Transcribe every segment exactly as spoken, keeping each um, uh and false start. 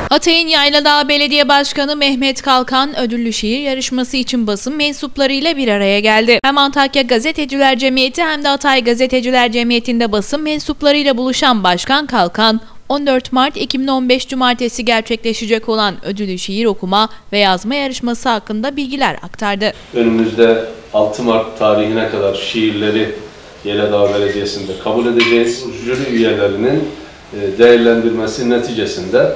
Hatay'ın Yayladağ Belediye Başkanı Mehmet Kalkan ödüllü şiir yarışması için basın mensuplarıyla bir araya geldi. Hem Antakya Gazeteciler Cemiyeti hem de Hatay Gazeteciler Cemiyeti'nde basın mensuplarıyla buluşan Başkan Kalkan, on dört Mart iki bin on beş Cumartesi gerçekleşecek olan ödüllü şiir okuma ve yazma yarışması hakkında bilgiler aktardı. Önümüzde altı Mart tarihine kadar şiirleri Yayladağ Belediyesi'nde kabul edeceğiz. Jüri üyelerinin değerlendirmesi neticesinde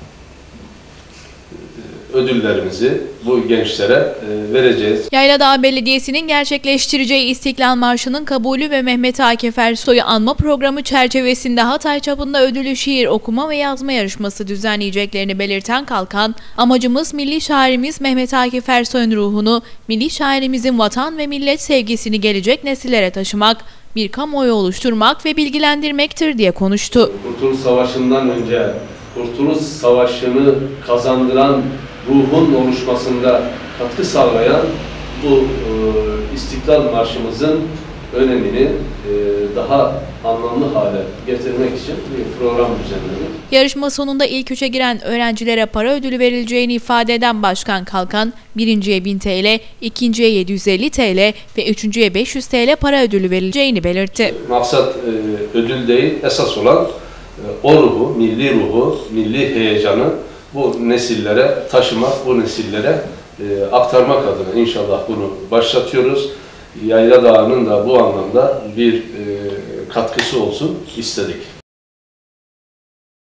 ödüllerimizi bu gençlere vereceğiz. Yayladağ Belediyesi'nin gerçekleştireceği İstiklal Marşı'nın kabulü ve Mehmet Akif Ersoy'u anma programı çerçevesinde Hatay çapında ödüllü şiir okuma ve yazma yarışması düzenleyeceklerini belirten Kalkan, amacımız milli şairimiz Mehmet Akif Ersoy'un ruhunu, milli şairimizin vatan ve millet sevgisini gelecek nesillere taşımak, bir kamuoyu oluşturmak ve bilgilendirmektir diye konuştu. Kurtuluş Savaşı'ndan önce Kurtuluş Savaşı'nı kazandıran ruhun oluşmasında katkı sağlayan bu e, İstiklal Marşımızın önemini e, daha anlamlı hale getirmek için bir program düzenledik. Yarışma sonunda ilk üçe giren öğrencilere para ödülü verileceğini ifade eden Başkan Kalkan, birinciye bin TL, ikinciye yedi yüz elli TL ve üçüncüye beş yüz TL para ödülü verileceğini belirtti. Maksat e, ödül değil, esas olan e, o ruhu, milli ruhu, milli heyecanı bu nesillere taşımak, bu nesillere e, aktarmak adına inşallah bunu başlatıyoruz. Yayladağ'ın da bu anlamda bir e, katkısı olsun istedik.